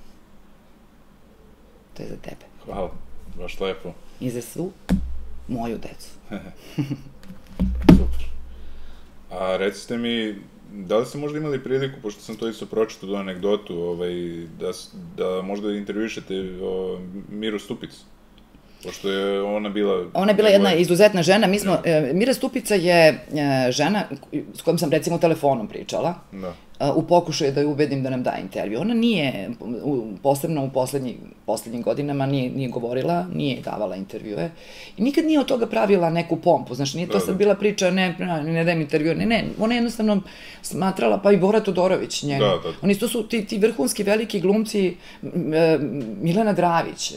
To je za tebe. Hvala, baš lepo. I za svu moju decu. Super. A recite mi, da li ste možda imali priliku, pošto sam to isto pročitao do anegdotu, ovaj, da, da možda intervjušete o Miru Stupicu? Pošto je ona bila... Ona je bila jedna izuzetna žena. Mi smo, Mira Stupica je žena s kojom sam recimo telefonom pričala. Da. U pokušaju da je ubedim da nam da intervju. Ona nije, posebno u poslednjim godinama, nije govorila, nije davala intervjue. I nikad nije od toga pravila neku pompu. Znaš, nije to sad bila priča, ne, ne dajem intervju, ne, ne. Ona je jednostavno smatrala, pa i Bora Todorović njenu. Da, da. Oni to su ti vrhunski veliki glumci, Milena Dravić,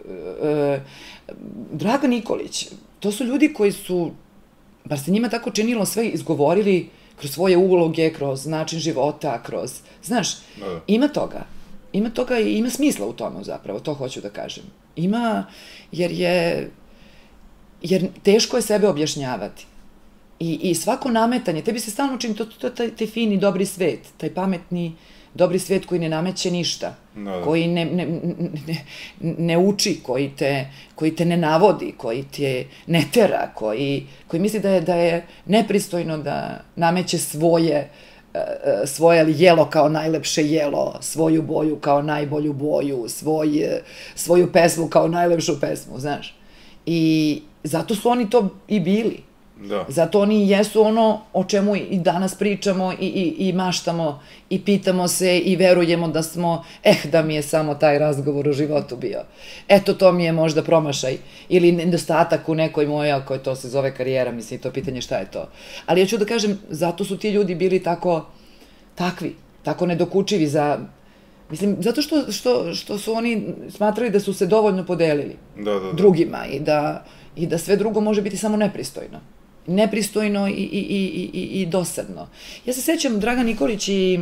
Dragan Nikolić. To su ljudi koji su, bar se njima tako činilo, sve izgovorili kroz svoje uloge, kroz način života, kroz, znaš, ima toga. Ima toga i ima smisla u tome zapravo, to hoću da kažem. Ima, jer je, jer teško je sebe objašnjavati. I svako nametanje, tebi se stalno čini, to je taj fini, dobri svet, taj pametni, dobri svet koji ne nameće ništa, koji ne uči, koji te ne navodi, koji te ne tera, koji misli da je nepristojno da nameće svoje svoje jelo kao najlepše jelo, svoju boju kao najbolju boju, svoju pesmu kao najlepšu pesmu, znaš. I zato su oni to i bili. Zato oni i jesu ono o čemu i danas pričamo i maštamo i pitamo se i verujemo da smo, eh, da mi je samo taj razgovor u životu bio. Eto, to mi je možda promašaj ili nedostatak u nekoj mojoj, ako to se zove karijera, mislim, to pitanje šta je to. Ali ja ću da kažem, zato su ti ljudi bili tako, takvi, tako nedokučivi za, mislim, zato što su oni smatrali da su se dovoljno podelili drugima i da sve drugo može biti samo nepristojno. Nepristojno i dosadno. Ja se sećam Dragan Nikolić i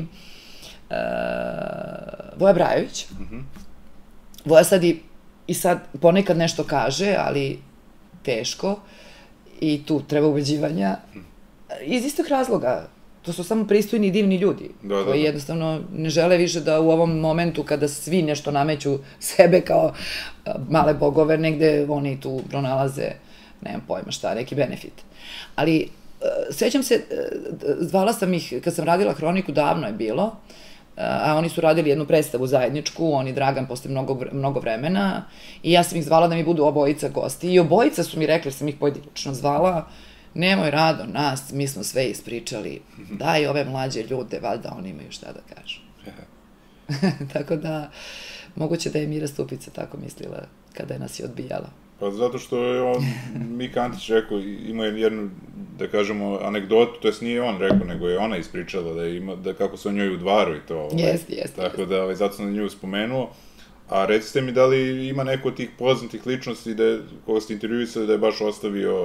Voja Brajović. Voja sad i sad ponekad nešto kaže, ali teško i tu treba ubeđivanja. Iz istog razloga. To su samo pristojni i divni ljudi koji jednostavno ne žele više da u ovom momentu kada svi nešto nameću sebe kao male bogove, negde oni tu pronalaze, nemam pojma šta, neki benefit. Ali sećam se, zvala sam ih, kad sam radila Hroniku, davno je bilo, a oni su radili jednu predstavu zajedničku, on i Dragan posle mnogo vremena, i ja sam ih zvala da mi budu obojica gosti i obojica su mi rekli, sam ih pojedinačno zvala, nemoj Rado nas, mi smo sve ispričali, daj ove mlađe ljude, valjda oni imaju šta da kažu. Tako da, moguće da je Mira Stupica tako mislila kada je nas i odbijala. Pa zato što je on, Mika Antić rekao, ima jednu, da kažemo, anegdotu, to jest nije on rekao, nego je ona ispričala da ima, da kako se o njoj udvaru i to. Jeste, jeste. Tako da, zato sam na nju spomenuo. A recite mi da li ima neko od tih poznatih ličnosti koga ste intervjuisali da je baš ostavio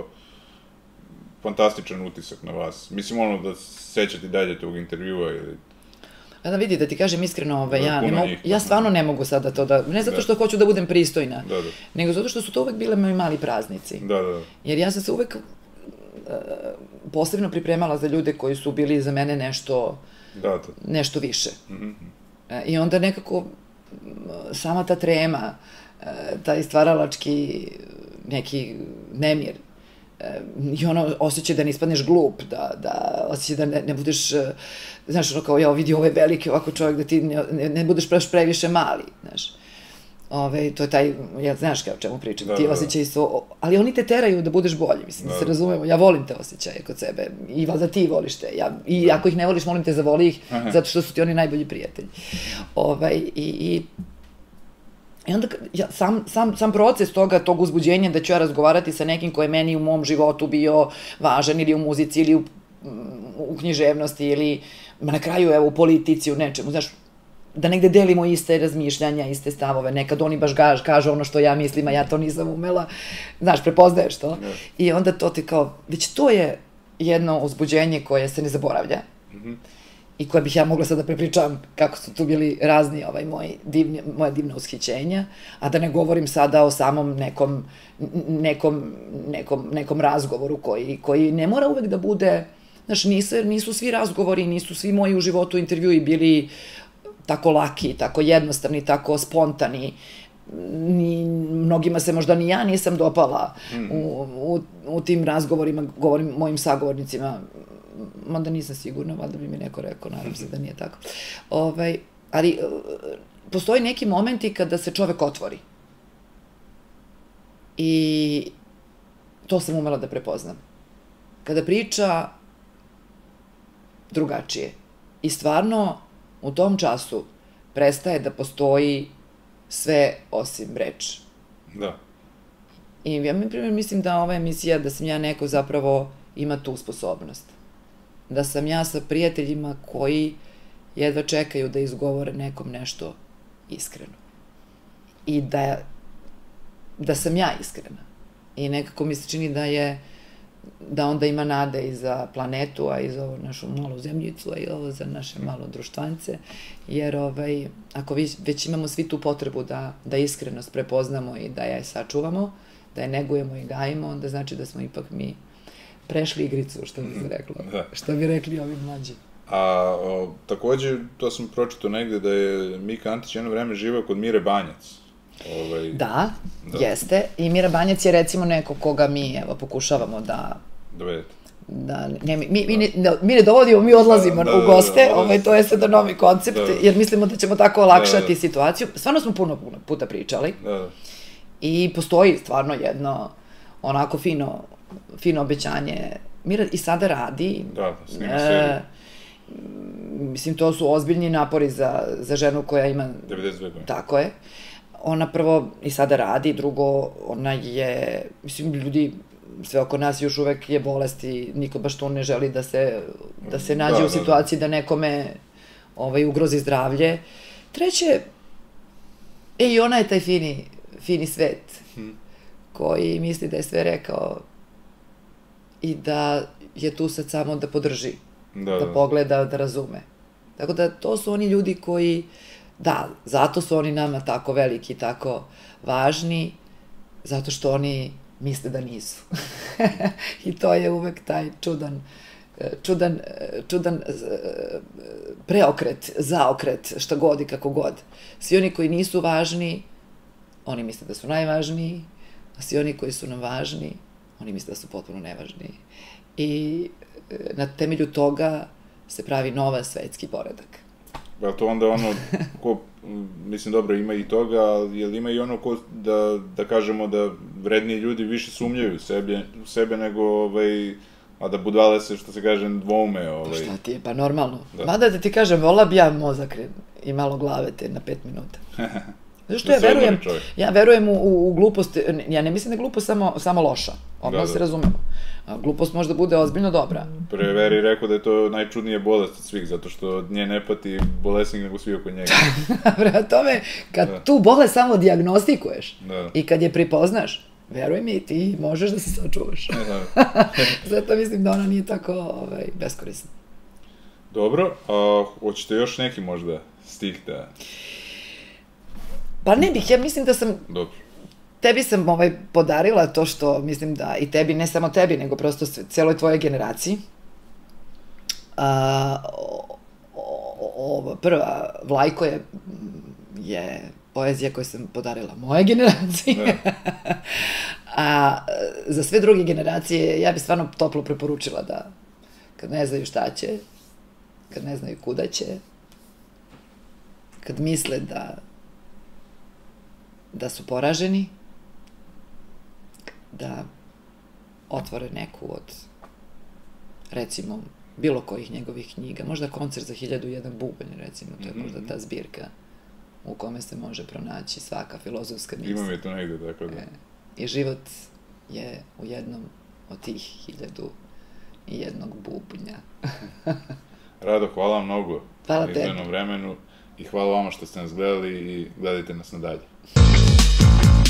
fantastičan utisak na vas? Mislim, ono da sećate dalje tog intervjua ili... A da vidi, da ti kažem iskreno, ove, ja, ne Puno mogu, njih. ja stvarno ne mogu sada to da, ne zato što hoću da budem pristojna, Da, da. nego zato što su to uvek bile moji mali praznici. Da, da, da. Jer ja sam se uvek uh, posebno pripremala za ljude koji su bili za mene nešto, Da, da. nešto više. Mhm. E, I onda nekako m, sama ta trema, e, taj stvaralački neki nemir, e, i ono osjećaj da ne ispadneš glup, da, da osjećaj da ne, ne budeš, e, znaš, ono kao, ja vidi ove velike ovako čovjek, da ti ne, ne, ne budeš baš previše mali, znaš. Ove, to je taj, ja, znaš kao o čemu pričam, Da, ti da, da. osjećaji su, ali oni te teraju da budeš bolji, mislim, da, Da, se da. razumemo, ja volim te osjećaje kod sebe, i valjda ti voliš te, ja, i ako ih ne voliš, molim te, zavoli ih, Aha. zato što su ti oni najbolji prijatelji. Ovaj, i, i, I onda, ja, sam, sam, sam proces toga, tog uzbuđenja da ću ja razgovarati sa nekim ko je meni u mom životu bio važan, ili u muzici, ili u, u književnosti, ili, ma na kraju, evo, u politici, u nečemu, znaš, da negde delimo iste razmišljanja, iste stavove, nekad oni baš gaž, kažu ono što ja mislim, a ja to nisam umela, znaš, prepoznaješ to, Ne. i onda to ti kao, već to je jedno uzbuđenje koje se ne zaboravlja, Mhm. i koje bih ja mogla sad da prepričavam kako su tu bili razni ovaj, moji divni, moja divna ushićenja, a da ne govorim sada o samom nekom, nekom, nekom, nekom razgovoru koji, koji ne mora uvek da bude, znaš, nisu, nisu svi razgovori, nisu svi moji u životu intervjui bili tako laki, tako jednostavni, tako spontani, ni, mnogima se možda ni ja nisam dopala Mhm. u, u, u tim razgovorima, govorim mojim sagovornicima, mada nisam sigurna, valjda bi mi neko rekao, nadam se da nije tako. Ovaj, ali e, postoji neki momenti kada se čovek otvori. I to sam umela da prepoznam. Kada priča drugačije. I stvarno u tom času prestaje da postoji sve osim reč. Da. I ja, na primjer, mislim da ova emisija, da sam ja neko zapravo ima tu sposobnost. Da sam ja sa prijateljima koji jedva čekaju da izgovore nekom nešto iskreno. I da, da sam ja iskrena. I nekako mi se čini da je, da onda ima nade i za planetu, a i za ovu našu malu zemljicu, a i ovo za naše malo društvance, jer ovaj, ako vi, već imamo svi tu potrebu da, da iskrenost prepoznamo i da je sačuvamo, da je negujemo i gajimo, onda znači da smo ipak mi prešli igricu, što bi se reklo, Da. što bi rekli ovi mlađi. A o, takođe, to sam pročitao negde da je Mika Antić jedno vreme živeo kod Mire Banjac. Ovaj, Da, Da. jeste. I Mira Banjac je recimo neko koga mi, evo, pokušavamo da dovedete. da ne, mi, mi, ne, mi ne dovodimo, mi odlazimo Da, da, u goste, da, da, ovaj, to je sada novi koncept, Da, da. jer mislimo da ćemo tako olakšati Da, da. situaciju. Stvarno smo puno, puno puta pričali Da, da. i postoji stvarno jedno onako fino, fino obećanje. Mira i sada radi. Da, da, snima E, seriju. Mislim, to su ozbiljni napori za, za ženu koja ima devedeset dve godine. Tako je. Ona prvo i sada radi, drugo, ona je, mislim, ljudi, sve oko nas još uvek je bolest i niko baš to ne želi da se, da se nađe Da, u da, da. situaciji da nekome ovaj, ugrozi zdravlje. Treće, e, i ona je taj fini, fini svet Hm. koji misli da je sve rekao i da je tu sad samo da podrži, Da, da da. pogleda, da razume. Tako da to su oni ljudi koji, da, zato su oni nama tako veliki, tako važni, zato što oni misle da nisu. I to je uvek taj čudan, čudan, čudan preokret, zaokret, šta god i kako god. Svi oni koji nisu važni, oni misle da su najvažniji, a svi oni koji su nam važni, oni misle da su potpuno nevažni. I na temelju toga se pravi nova svetski poredak. Pa to onda ono, ko, mislim, dobro, ima i toga, ali jel ima i ono ko, da, da kažemo da vredni ljudi više sumnjaju u sebe, u sebe nego, ovaj, a da budale se, što se kaže, dvoume, Pa ovaj. šta ti je, pa normalno. Da. Mada da ti kažem, vola bi ja mozak i malo glave te na pet minuta. Zašto Da ja se odmori verujem, čovjek. ja verujem u, u, u glupost, ja ne mislim da je glupost samo, samo loša, odmah Da, da. se razumemo. A glupost možda bude ozbiljno dobra. Pre Veri rekao da je to najčudnija bolest od svih, zato što od nje ne pati bolesnik nego svi oko njega. Prema tome, kad Da. tu bolest samo dijagnostikuješ Da. i kad je prepoznaš, veruj mi, ti možeš da se sačuvaš. Da. Zato mislim da ona nije tako ovaj, beskorisna. Dobro, a hoćete još neki možda stih da... Pa ne bih, ja mislim da sam... Dobro. Tebi sam ovaj, podarila to što, mislim da i tebi, ne samo tebi, nego prosto celoj tvojoj generaciji. A, o, o, prva, Vlajko je, je poezija koju sam podarila moje generacije. A za sve druge generacije ja bih stvarno toplo preporučila da kad ne znaju šta će, kad ne znaju kuda će, kad misle da da su poraženi, da otvore neku od, recimo, bilo kojih njegovih knjiga, možda Koncert za hiljadu i jedan bubanj, recimo, to je možda ta zbirka u kome se može pronaći svaka filozofska misla. Imam je to negde, tako da. E, I život je u jednom od tih hiljadu i jednog bubnja. Rado, hvala vam mnogo hvala na izglednom vremenu i hvala vama što ste nas gledali i gledajte nas nadalje.